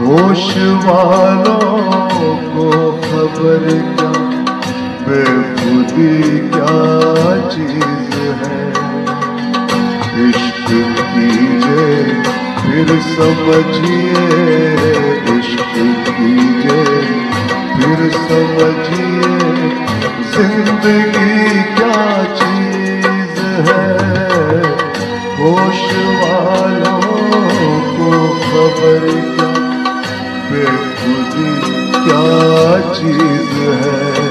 होश वालों को खबर क्या, बेखुदी क्या चीज है। इश्क कीजिए फिर समझिए, इश्क कीजिए फिर समझिए, जिंदगी क्या चीज है। होश वालों को खबर क्या, बेखुदी क्या चीज है।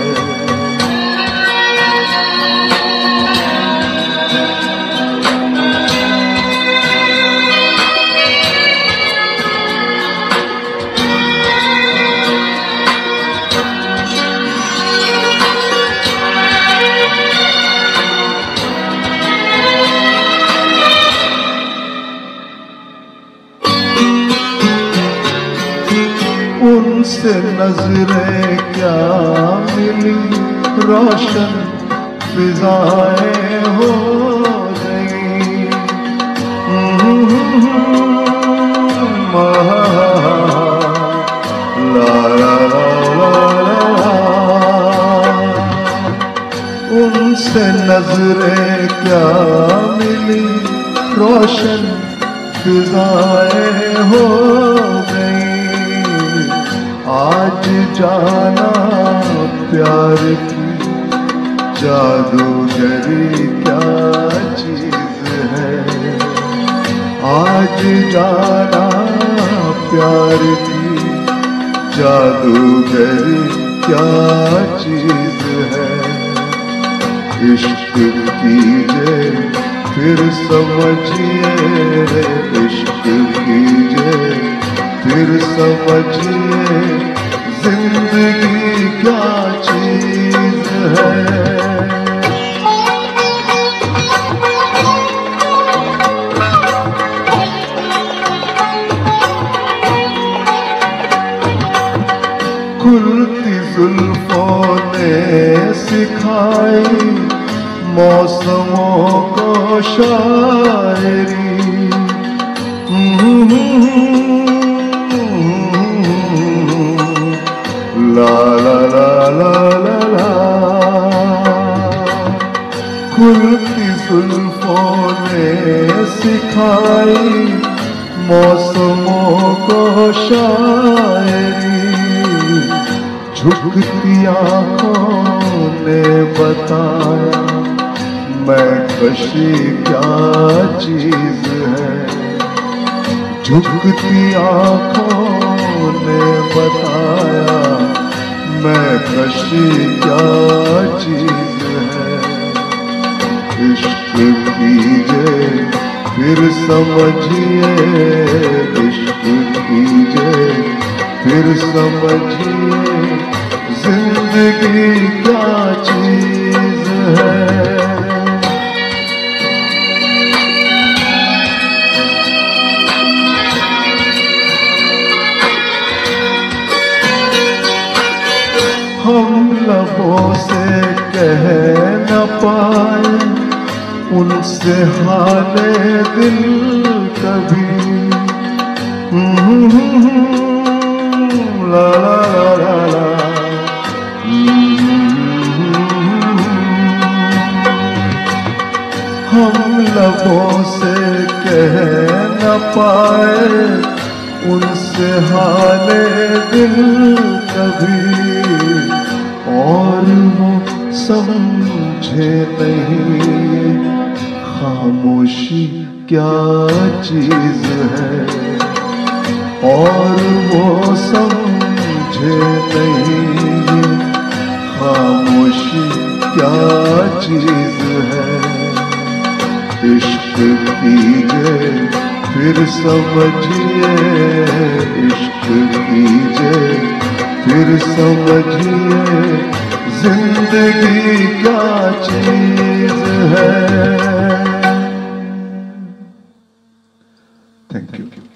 उनसे नजरें क्या मिली, रोशन फिजाएं हो गई। ला ला ला ला, उनसे नजरें क्या मिली, रोशन फिजाएं हो गई। आज जाना प्यार की जादूगरी क्या चीज है। आज जाना प्यार की जादूगरी क्या चीज है। इश्क कीजिए फिर समझिए, इश्क कीजिए फिर समझिए, जिंदगी क्या चीज है। खुलती जुल्फों ने सिखाई मौसमों को शायरी। ला ला ला ला ला ला, खुलती जुल्फों ने सिखाई मौसमों को शायरी। झुकती आँखों ने बताया मैं कशी क्या चीज है। झुकती आँखों ने बताया मैं कशी क्या चीज है। इश्क कीजिए फिर समझिए, इश्क कीजिए फिर समझिए, जिंदगी क्या चीज है। हम लबों से कह न पाए उनसे हाले दिल कभी। ला ला ला ला, हम लबों से कह न पाए उनसे हाले दिल कभी। और वो समझे नहीं खामोशी क्या चीज है। और वो समझे नहीं खामोशी क्या चीज है। इश्क कीजिए फिर समझिए, इश्क कीजिए फिर समझिए, जिंदगी क्या चीज है। Thank you.